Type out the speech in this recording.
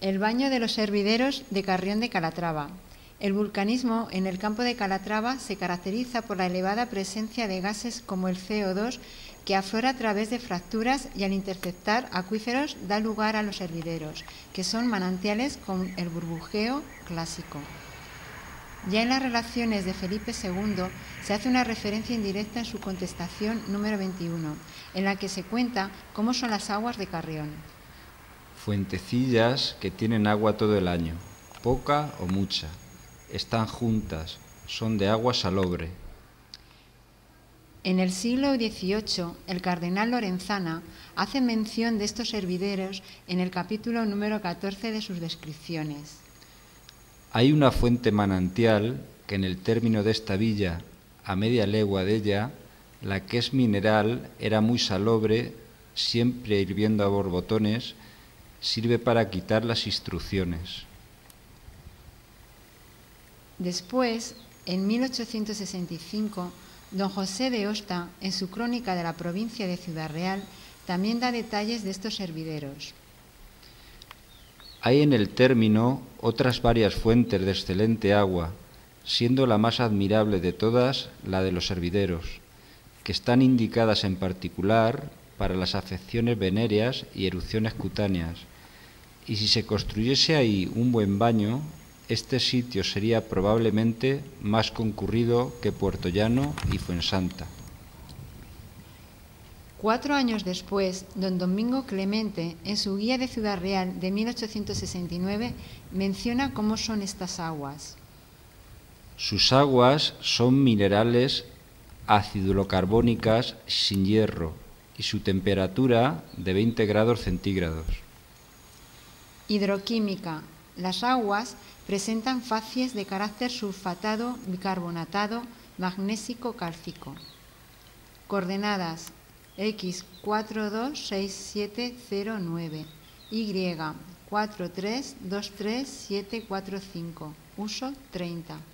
El baño de los hervideros de Carrión de Calatrava. El vulcanismo en el campo de Calatrava se caracteriza por la elevada presencia de gases como el CO2 que aflora a través de fracturas y al interceptar acuíferos da lugar a los hervideros, que son manantiales con el burbujeo clásico. Ya en las relaciones de Felipe II se hace una referencia indirecta en su contestación número 21, en la que se cuenta cómo son las aguas de Carrión. Fuentecillas que tienen agua todo el año, poca o mucha, están juntas, son de agua salobre. En el siglo XVIII, el cardenal Lorenzana hace mención de estos hervideros en el capítulo número 14 de sus descripciones. Hay una fuente manantial que en el término de esta villa, a media legua de ella, la que es mineral era muy salobre, siempre hirviendo a borbotones, sirve para quitar las instrucciones. Después, en 1865, don José de Hosta, en su crónica de la provincia de Ciudad Real, también da detalles de estos hervideros. Hay en el término otras varias fuentes de excelente agua, siendo la más admirable de todas la de los hervideros, que están indicadas en particular para las afecciones venéreas y erupciones cutáneas. Y si se construyese ahí un buen baño, este sitio sería probablemente más concurrido que Puerto Llano y Fuensanta. 4 años después, don Domingo Clemente, en su Guía de Ciudad Real de 1869, menciona cómo son estas aguas. Sus aguas son minerales acidulocarbónicas sin hierro y su temperatura de 20 grados centígrados. Hidroquímica. Las aguas presentan facies de carácter sulfatado, bicarbonatado, magnésico, cálcico. Coordenadas X 426709, Y 4323745, uso 30.